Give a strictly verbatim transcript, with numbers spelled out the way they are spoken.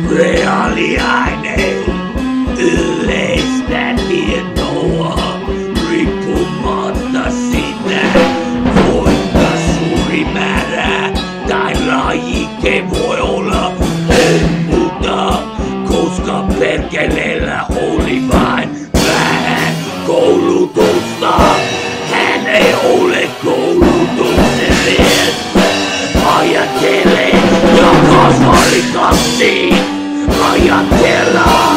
Reaaliaine yleistä tietoa riippumatta sitä, kuinka suuri määrä tai lajike voi olla. En muuta, koska perkeleellä oli vain vähän koulutusta. Hän ei ole koulutuksen mies. Ajattele ja kasva rikasti. Ajatella